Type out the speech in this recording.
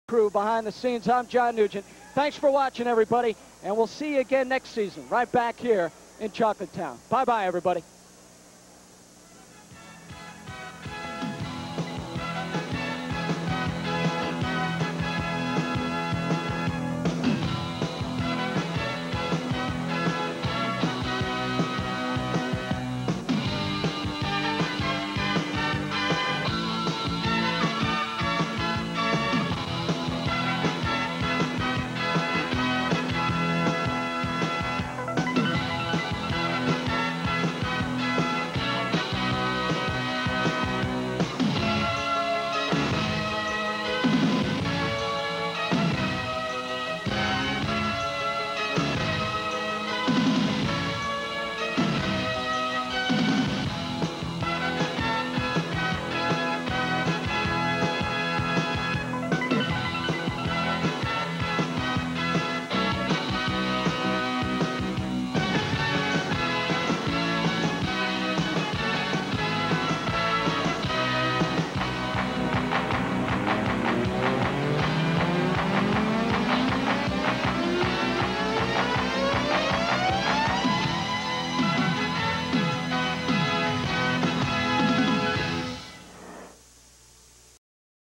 crew behind the scenes. I'm John Nugent. Thanks for watching, everybody, and we'll see you again next season right back here in Chocolate Town. Bye-bye, everybody.